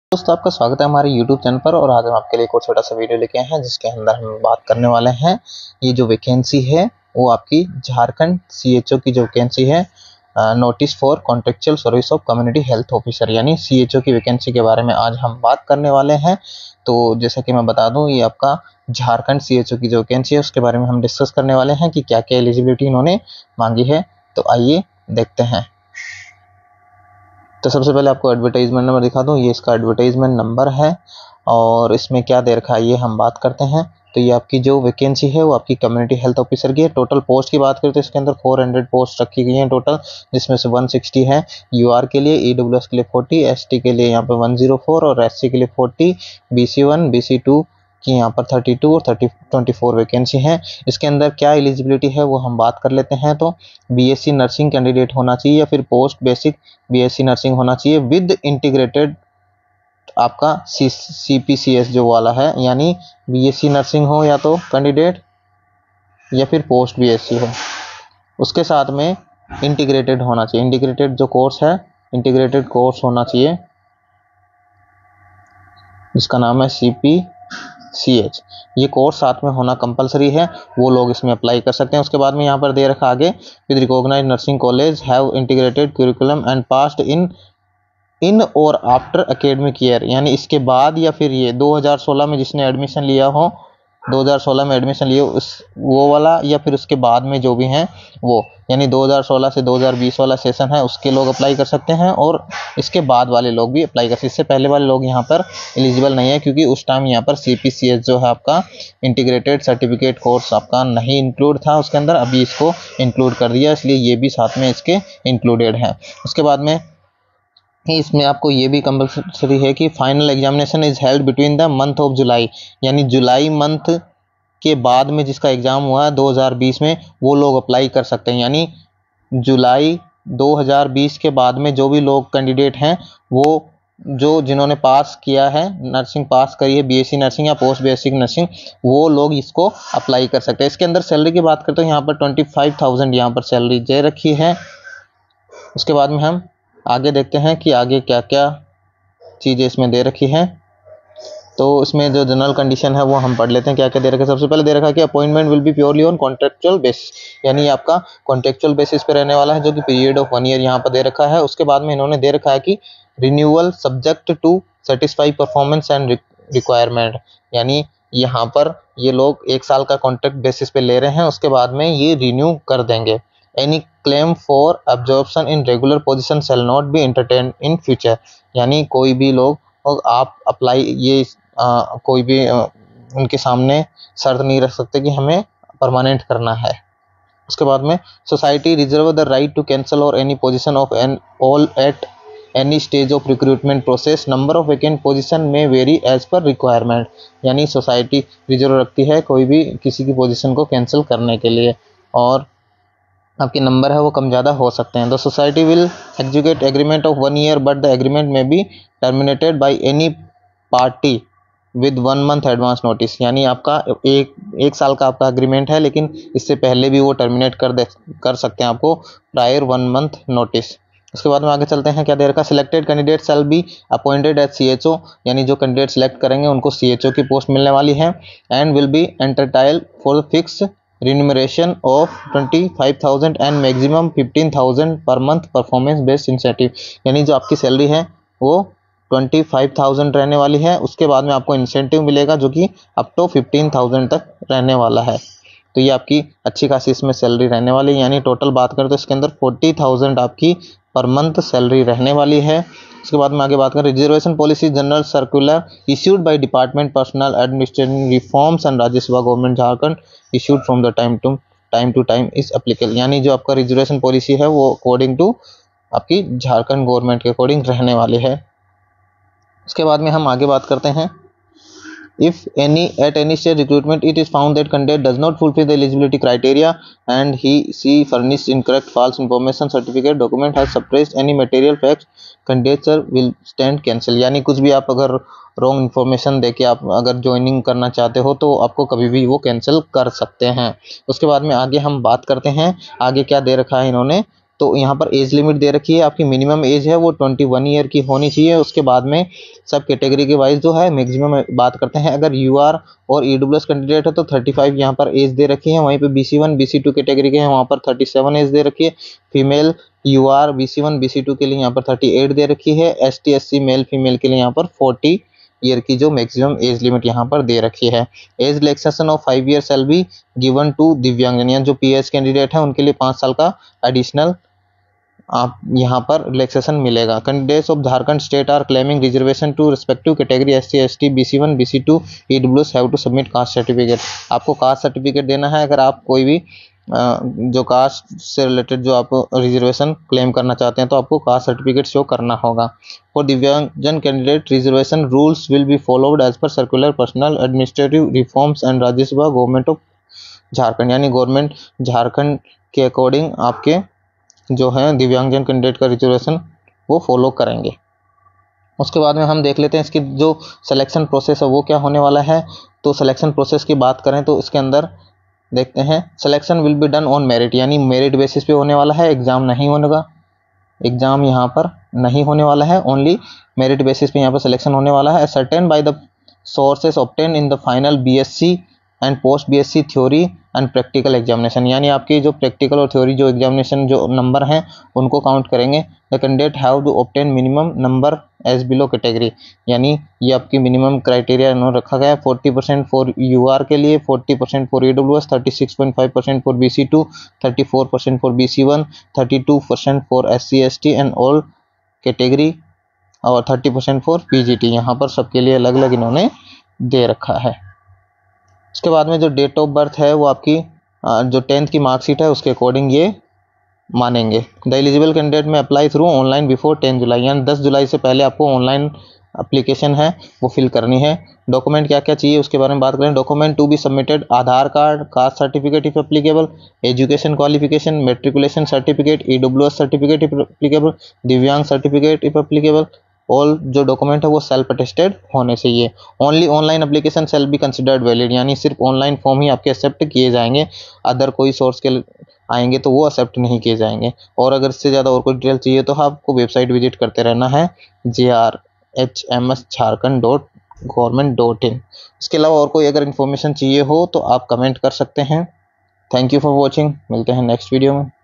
दोस्तों आपका स्वागत है हमारे YouTube चैनल पर। और आज हम आपके लिए एक और छोटा सा वीडियो लेके आए हैं जिसके अंदर हम बात करने वाले हैं। ये जो वैकेंसी है वो आपकी झारखंड CHO की जो वैकेंसी है, notice for contractual service of community health officer यानी CHO की वैकेंसी के बारे में आज हम बात करने वाले हैं। तो जैसा कि मैं बता दूं, ये आपका झारखंड CHO की जो वैकेंसी है उसके बारे में हम डिस्कस करने वाले हैं कि क्या क्या एलिजिबिलिटी इन्होंने मांगी है। तो आइए देखते हैं। तो सबसे पहले आपको एडवर्टाइजमेंट नंबर दिखा दूँ। ये इसका एडवर्टाइजमेंट नंबर है और इसमें क्या दे रखा है ये हम बात करते हैं। तो ये आपकी जो वैकेंसी है वो आपकी कम्युनिटी हेल्थ ऑफिसर की है। टोटल पोस्ट की बात करें तो इसके अंदर 400 पोस्ट रखी गई हैं टोटल, जिसमें से 160 है UR के लिए, EWS के लिए 40, ST के लिए यहाँ पे 104 और SC के लिए 40, BC1 BC2 की यहाँ पर 32 और 24 वैकेंसी हैं। इसके अंदर क्या एलिजिबिलिटी है वो हम बात कर लेते हैं। तो BSc नर्सिंग कैंडिडेट होना चाहिए या फिर पोस्ट बेसिक BSc नर्सिंग होना चाहिए विद इंटीग्रेटेड आपका CPCS जो वाला है, यानी BSc नर्सिंग हो या तो कैंडिडेट या फिर पोस्ट BSc हो, उसके साथ में इंटीग्रेटेड होना चाहिए। इंटीग्रेटेड जो कोर्स है, इंटीग्रेटेड कोर्स होना चाहिए जिसका नाम है CPCH। ये कोर्स साथ में होना कंपलसरी है, वो लोग इसमें अप्लाई कर सकते हैं। उसके बाद में यहाँ पर दे रखा आगे, with recognise nursing college have integrated curriculum and passed in और आफ्टर एकेडमिक ईयर, यानी इसके बाद या फिर ये 2016 में जिसने एडमिशन लिया हो, 2016 में एडमिशन लिए उस वो वाला, या फिर उसके बाद में जो भी हैं वो, यानी 2016 से 2020 वाला सेशन है उसके लोग अप्लाई कर सकते हैं और इसके बाद वाले लोग भी अप्लाई कर सकते हैं। इससे पहले वाले लोग यहाँ पर एलिजिबल नहीं है क्योंकि उस टाइम यहाँ पर CPCS जो है आपका इंटीग्रेटेड सर्टिफिकेट कोर्स आपका नहीं इंक्लूड था उसके अंदर, अभी इसको इंक्लूड कर दिया, इसलिए ये भी साथ में इसके इंक्लूडेड है। उसके बाद में इसमें आपको ये भी कंपलसरी है कि final examination is held between the month of July, यानी जुलाई मंथ के बाद में जिसका एग्ज़ाम हुआ है 2020 में वो लोग अप्लाई कर सकते हैं। यानी जुलाई 2020 के बाद में जो भी लोग कैंडिडेट हैं वो जो जिन्होंने पास किया है, नर्सिंग पास करी है, BSc नर्सिंग या पोस्ट बेसिक नर्सिंग, वो लोग इसको अप्लाई कर सकते हैं। इसके अंदर सैलरी की बात करते हैं, यहाँ पर 25,000 यहाँ पर सैलरी दे रखी है। उसके बाद में हम आगे देखते हैं कि आगे क्या क्या चीज़ें इसमें दे रखी हैं। तो इसमें जो जनरल कंडीशन है वो हम पढ़ लेते हैं क्या क्या दे रखा है। सबसे पहले दे रखा है कि appointment will be purely on contractual basis, यानी आपका कॉन्ट्रेक्चुअल बेसिस पे रहने वाला है, जो कि पीरियड ऑफ 1 ईयर यहाँ पर दे रखा है। उसके बाद में इन्होंने दे रखा है कि renewal subject to satisfy performance and requirement, यानी यहाँ पर ये लोग 1 साल का कॉन्ट्रैक्ट बेसिस पे ले रहे हैं, उसके बाद में ये रिन्यू कर देंगे। Any claim for absorption in regular position shall not be entertain in future, यानी कोई भी लोग आप अप्लाई ये कोई भी उनके सामने शर्त नहीं रख सकते कि हमें परमानेंट करना है। उसके बाद में society reserve the right to cancel और any position of an all at any stage of recruitment process, number of vacant position may vary as per requirement, यानी सोसाइटी रिजर्व रखती है कोई भी किसी की पोजीशन को कैंसिल करने के लिए और आपके नंबर है वो कम ज़्यादा हो सकते हैं। The society will execute agreement of 1 year but the agreement may be terminated by any party with 1 month advance notice, यानी आपका एक साल का आपका एग्रीमेंट है लेकिन इससे पहले भी वो टर्मिनेट कर सकते हैं आपको प्रायर 1 मंथ नोटिस। उसके बाद में आगे चलते हैं क्या दे रखा। Selected candidate shall be appointed as CHO, यानी जो कैंडिडेट सेलेक्ट करेंगे उनको CHO की पोस्ट मिलने वाली है। And will be entitled for fix remuneration of 25,000 and maximum 15,000 per month performance based incentive, यानी जो आपकी सैलरी है वो 25,000 रहने वाली है। उसके बाद में आपको इंसेंटिव मिलेगा जो कि अप टू 15,000 तक रहने वाला है। तो ये आपकी अच्छी खासी इसमें सैलरी रहने वाली है, यानी टोटल बात करें तो इसके अंदर 40,000 आपकी पर मंथ सैलरी रहने वाली है। उसके बाद में आगे बात करें reservation policy general circular issued by department personnel administrative reforms and Rajya Sabha government Jharkhand issued from the time to time is applicable, यानी जो आपका रिजर्वेशन पॉलिसी है वो अकॉर्डिंग टू आपकी झारखंड गवर्नमेंट के अकॉर्डिंग रहने वाली है। उसके बाद में हम आगे बात करते हैं। If at any stage recruitment it is found that candidate does not fulfill the eligibility criteria and she furnished incorrect false information certificate document has suppressed any material facts, candidature will stand cancel, यानी कुछ भी आप अगर wrong information देके आप अगर joining करना चाहते हो तो आपको कभी भी वो कैंसिल कर सकते हैं। उसके बाद में आगे हम बात करते हैं आगे क्या दे रखा है इन्होंने तो यहाँ पर एज लिमिट दे रखी है, आपकी मिनिमम एज है वो 21 ईयर की होनी चाहिए। उसके बाद में सब कैटेगरी के वाइज जो है मैक्सिमम बात करते हैं। अगर यूआर और ईडब्ल्यूएस कैंडिडेट है तो 35 यहाँ पर एज दे रखी है। वहीं पे BC1 BC2 कैटेगरी के हैं वहाँ पर 37 एज दे रखी है। फीमेल यूआर BC1 BC2 के लिए यहाँ पर 38 दे रखी है। ST SC मेल फीमेल के लिए यहाँ पर 40 ईयर की जो मैक्सिमम एज लिमिट यहाँ पर दे रखी है। Age relaxation of 5 year shall be given to दिव्यांगजन, यानी जो PS कैंडिडेट है उनके लिए 5 साल का एडिशनल आप यहाँ पर रिलैक्सेशन मिलेगा। Candidates of Jharkhand state are claiming reservation to respective category SC ST BC1 BC2 EWS have to submit caste certificate. आपको कास्ट सर्टिफिकेट देना है अगर आप कोई भी जो कास्ट से रिलेटेड जो आप रिजर्वेशन क्लेम करना चाहते हैं तो आपको कास्ट सर्टिफिकेट शो करना होगा। फॉर दिव्यांगजन candidate reservation rules will be followed as per circular personnel administrative reforms and Rajya Sabha government of Jharkhand, यानी गवर्नमेंट झारखंड के अकॉर्डिंग आपके जो है दिव्यांगजन कैंडिडेट का रिजर्वेशन वो फॉलो करेंगे। उसके बाद में हम देख लेते हैं इसकी जो सिलेक्शन प्रोसेस है वो क्या होने वाला है। तो सिलेक्शन प्रोसेस की बात करें तो इसके अंदर देखते हैं selection will be done on merit, यानी मेरिट बेसिस पे होने वाला है। एग्जाम नहीं होगा, एग्जाम यहाँ पर नहीं होने वाला है, ओनली मेरिट बेसिस पे यहाँ पर सिलेक्शन होने वाला है। Certain by the sources obtain in the final BSc and post BSc theory and practical examination, यानी आपकी जो प्रैक्टिकल और थ्योरी जो एग्जामिनेशन जो नंबर हैं उनको काउंट करेंगे। The candidate have to obtain minimum number as below category, यानी ये आपकी मिनिमम क्राइटेरिया इन्होंने रखा गया है। 40% फॉर UR के लिए, 40% for EWS, 36.5% for BC2, 34% for BC1, 32% for SC ST and all category और 30% फॉर PGT। यहाँ पर सबके लिए अलग अलग इन्होंने दे रखा है। उसके बाद में जो डेट ऑफ बर्थ है वो आपकी जो 10th की मार्कशीट है उसके अकॉर्डिंग ये मानेंगे। The eligible candidate may apply through online before 10 July, यानी 10 जुलाई से पहले आपको ऑनलाइन एप्लीकेशन है वो फिल करनी है। डॉक्यूमेंट क्या क्या चाहिए उसके बारे में बात करें। Document to be submitted Aadhaar card, caste certificate if applicable, education qualification, matriculation certificate, EWS certificate if applicable, दिव्यांग सर्टिफिकेट इफ एप्लीकेबल। ऑल जो डॉक्यूमेंट है वो सेल्फ अटेस्टेड होने चाहिए। Only online application shall be considered valid, यानी सिर्फ online form ही आपके accept किए जाएंगे, अदर कोई सोर्स के आएंगे तो वो एक्सेप्ट नहीं किए जाएंगे। और अगर इससे ज़्यादा और कोई डिटेल चाहिए तो आपको वेबसाइट विजिट करते रहना है JRHMSjharkhand.government.in। इसके अलावा और कोई अगर इन्फॉर्मेशन चाहिए हो तो आप कमेंट कर सकते हैं। थैंक यू फॉर वॉचिंग, मिलते हैं नेक्स्ट वीडियो में।